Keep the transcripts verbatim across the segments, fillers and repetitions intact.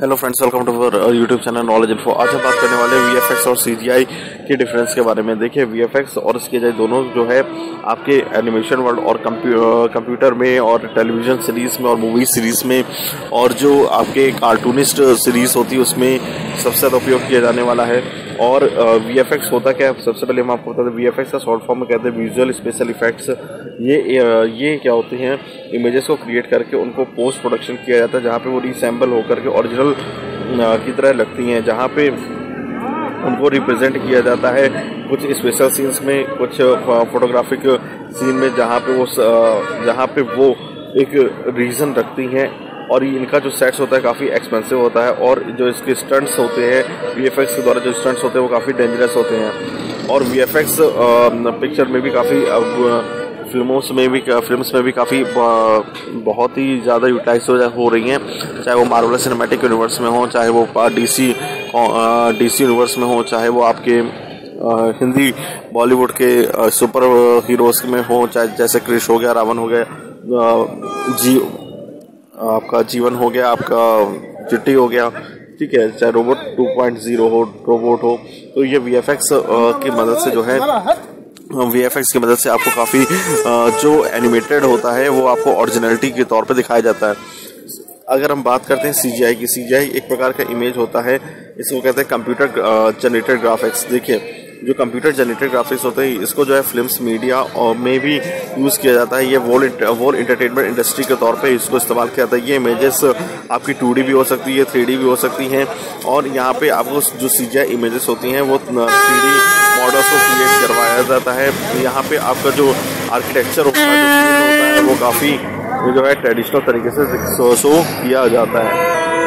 Hello friends, welcome to our YouTube channel knowledge info. आज हम बात करने वाले हैं वीएफएक्स और सीजीआई के डिफरेंस के बारे में। देखिए, वीएफएक्स और सीजीआई दोनों जो है आपके एनिमेशन वर्ल्ड और कंप्यूटर में और टेलीविजन सीरीज में और मूवी सीरीज में और जो आपके कार्टूनिस्ट सीरीज होती है उसमें सबसे ज़्यादा उपयोग किया जाने वाला है। और वीएफएक्स होता क्या है, सबसे पहले हम आपको बताते हैं। वीएफएक्स का शॉर्ट फॉर्म में कहते हैं विजुअल स्पेशल इफेक्ट्स। ये ये क्या होती हैं, इमेजेस को क्रिएट करके उनको पोस्ट प्रोडक्शन किया जाता है, जहाँ पे वो रिसेंबल होकर के ओरिजिनल की तरह लगती हैं, जहाँ पे उनको रिप्रेजेंट किया जाता है कुछ स्पेशल सीन्स में, कुछ फोटोग्राफिक सीन में, जहाँ पे वो जहाँ पे वो एक रीजन रखती हैं। और इनका जो सेट्स होता है काफ़ी एक्सपेंसिव होता है, और जो इसके स्टंट्स होते हैं वीएफएक्स के द्वारा जो स्टंट्स होते हैं वो काफ़ी डेंजरस होते हैं। और वीएफएक्स पिक्चर में भी काफ़ी फिल्मों में भी फिल्म्स में भी काफ़ी बहुत ही ज़्यादा यूटिलाइज हो रही हैं, चाहे वो मार्वल सिनेमैटिक यूनिवर्स में हो, चाहे वो डीसी डीसी यूनिवर्स में हो, चाहे वो आपके हिंदी बॉलीवुड के सुपर हीरोज़ में हो, चाहे जैसे क्रिश हो गया, रावण हो गया, जी आपका जीवन हो गया, आपका चिट्टी हो गया, ठीक है, चाहे रोबोट टू पॉइंट ज़ीरो हो, रोबोट हो। तो ये वीएफएक्स की मदद से जो है वीएफएक्स की मदद से आपको काफ़ी जो एनिमेटेड होता है वो आपको ओरिजिनलिटी के तौर पे दिखाया जाता है। अगर हम बात करते हैं सीजीआई की, सीजीआई एक प्रकार का इमेज होता है, इसको कहते हैं कंप्यूटर जनरेटेड ग्राफिक्स। देखिए, जो कंप्यूटर जनरेटेड ग्राफिक्स होते हैं इसको जो है फिल्म्स मीडिया और में भी यूज़ किया जाता है। ये वॉल वॉल एंटरटेनमेंट इंडस्ट्री के तौर पे इसको इस्तेमाल किया जाता है। ये इमेजेस आपकी टू डी भी हो सकती है, थ्री डी भी हो सकती हैं, और यहाँ पे आपको जो सीजीआई इमेजेस होती हैं वो थ्री डी मॉडल्स को क्रिएट करवाया जाता है। यहाँ पे आपका जो आर्किटेक्चर होता है, जो होता है वो काफ़ी जो है ट्रेडिशनल तरीके से शो किया जाता है।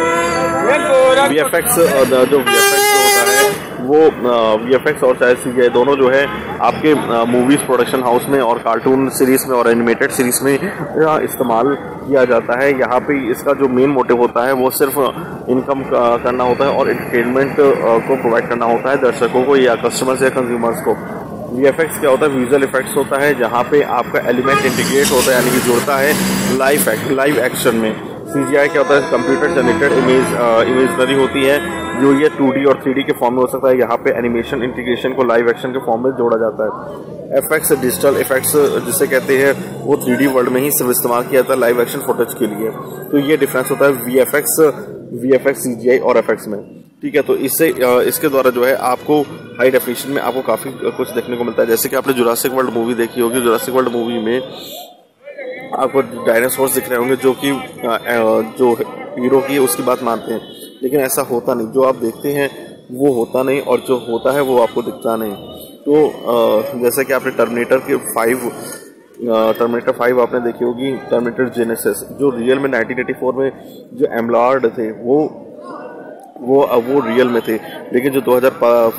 वीएफएक्स जो वीएफएक्स होता है वो वीएफएक्स और चाहे सीजीआई दोनों जो है आपके मूवीज प्रोडक्शन हाउस में और कार्टून सीरीज में और एनिमेटेड सीरीज में इस्तेमाल किया जाता है। यहाँ पे इसका जो मेन मोटिव होता है वो सिर्फ इनकम करना होता है और एंटरटेनमेंट को प्रोवाइड करना होता है दर्शकों को या कस्टमर्स या कंज्यूमर्स को। वीएफएक्स क्या होता है, विजुअल इफेक्ट्स होता है, जहाँ पे आपका एलिमेंट इंटीग्रेट होता है, यानी कि जुड़ता है लाइव लाइव एक्शन में। सीजीआई क्या होता है, कंप्यूटर जनरेटेड इमेज इमेजनरी होती है, जो ये टू डी और थ्री डी के फॉर्म में हो सकता है। यहाँ पे एनिमेशन इंटीग्रेशन को लाइव एक्शन के फॉर्म में जोड़ा जाता है। एफएक्स डिजिटल इफेक्ट्स जिसे कहते हैं वो थ्री डी वर्ल्ड में ही सिर्फ इस्तेमाल किया जाता है लाइव एक्शन फुटेज के लिए। तो ये डिफरेंस होता है वीएफएक्स वीएफएक्स सीजीआई और एफएक्स में, ठीक है। तो इससे इसके द्वारा जो है आपको हाई डेफिनेशन में आपको काफ़ी कुछ देखने को मिलता है। जैसे कि आपने जुरासिक वर्ल्ड मूवी देखी होगी, जुरासिक वर्ल्ड मूवी में आपको डायनासोर्स दिख रहे होंगे जो कि जो हीरो की उसकी बात मानते हैं, लेकिन ऐसा होता नहीं। जो आप देखते हैं वो होता नहीं, और जो होता है वो आपको दिखता नहीं। तो जैसे कि आपने टर्मिनेटर के फाइव टर्मिनेटर फाइव आपने देखी होगी, टर्मिनेटर जेनेसिस, जो रियल में नाइनटीन एटी फोर में जो एम्बलार्ड थे वो वो वो रियल में थे, लेकिन जो दो हज़ार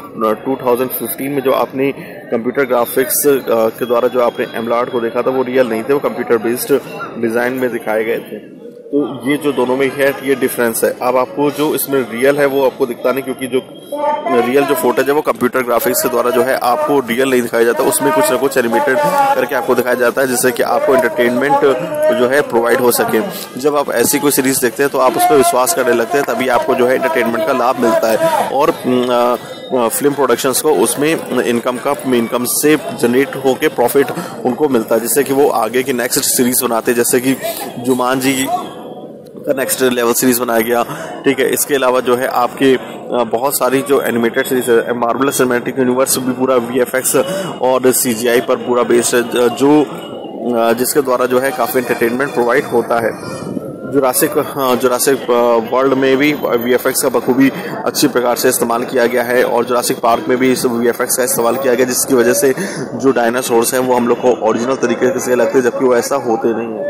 पंद्रह में जो आपने कंप्यूटर ग्राफिक्स के द्वारा जो आपने एम्बलार्ड को देखा था वो रियल नहीं थे, वो कंप्यूटर बेस्ड डिज़ाइन में दिखाए गए थे। तो ये जो दोनों में है ये डिफरेंस है। अब आपको जो इसमें रियल है वो आपको दिखता नहीं, क्योंकि जो रियल जो फोटेज है वो कंप्यूटर ग्राफिक्स के द्वारा जो है आपको रियल नहीं दिखाया जाता, उसमें कुछ ना कुछ एनिमेटेड करके आपको दिखाया जाता है, जिससे कि आपको एंटरटेनमेंट जो है प्रोवाइड हो सके। जब आप ऐसी कोई सीरीज देखते हैं तो आप उस पर विश्वास करने लगते हैं, तभी आपको जो है एंटरटेनमेंट का लाभ मिलता है, और फिल्म प्रोडक्शंस को उसमें इनकम का इनकम से जनरेट होके प्रॉफिट उनको मिलता है, जिससे कि वो आगे की नेक्स्ट सीरीज बनाते हैं, जैसे कि जुमान जी का नेक्स्ट लेवल सीरीज बनाया गया, ठीक है। इसके अलावा जो है आपके बहुत सारी जो एनिमेटेड सीरीज है, मार्वल सिनेमैटिक यूनिवर्स भी पूरा वीएफएक्स और सीजीआई पर पूरा बेस्ड है, जो जिसके द्वारा जो है काफ़ी एंटरटेनमेंट प्रोवाइड होता है। जुरासिक जुरासिक वर्ल्ड में भी वीएफएक्स का बखूबी अच्छी प्रकार से इस्तेमाल किया गया है, और जुरासिक पार्क में भी इस वीएफएक्स का इस्तेमाल किया गया, जिसकी वजह से जो डायनासोर्स हैं वो हम लोग को ओरिजिनल तरीके से लगते हैं, जबकि वो ऐसा होते नहीं है।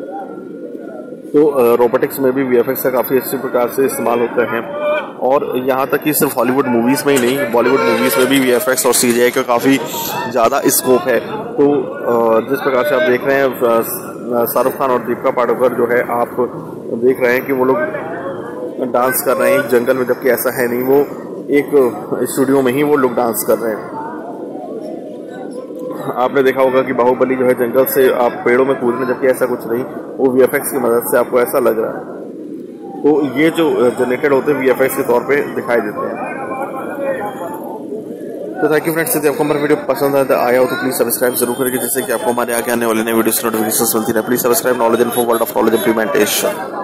तो रोबोटिक्स में भी वीएफएक्स का काफ़ी अच्छी प्रकार से इस्तेमाल होता है, और यहाँ तक कि सिर्फ हॉलीवुड मूवीज़ में ही नहीं, बॉलीवुड मूवीज़ में भी वीएफएक्स और सीजीआई का काफ़ी ज़्यादा स्कोप है। तो जिस प्रकार से आप देख रहे हैं शाहरुख खान और दीपिका पादुकोण जो है, आप देख रहे हैं कि वो लोग डांस कर रहे हैं जंगल में, जबकि ऐसा है नहीं, वो एक स्टूडियो में ही वो लोग डांस कर रहे हैं। आपने देखा होगा कि बाहुबली जो है जंगल से आप पेड़ों में कूद रहे, जबकि ऐसा कुछ नहीं, वो वीएफएक्स की मदद से आपको ऐसा लग रहा है। तो ये जो जनरेटेड होते हैं वीएफएक्स के तौर पे दिखाई देते हैं। तो थैंक यू फ्रेंड्स, यदि आपको हमारा वीडियो पसंद आया हो तो प्लीज सब्सक्राइब जरूर करिए, जिससे कि आपको हमारे आगे आने वाले नए वीडियोस नोटिफिकेशन मिलती रहे। Please subscribe knowledge info world of knowledge implementation.